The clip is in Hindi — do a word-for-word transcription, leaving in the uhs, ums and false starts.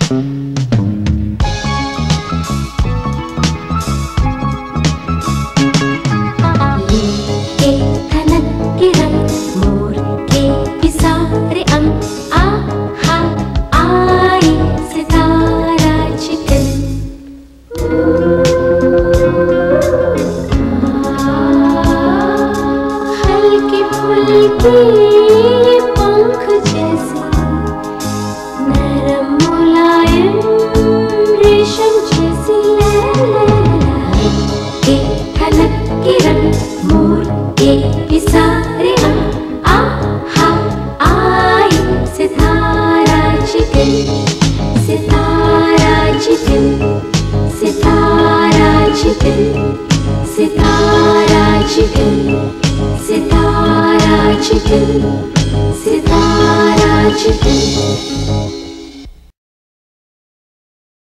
पंख जैसे नरम मुलायम रेशम जैसी के खनक किरण मोर के पिसारे अंग आहा आई सितारा चिकन सितारा चिकन सितारा चिकन सितारा चिकन सितारा चिकन सितारा चिकन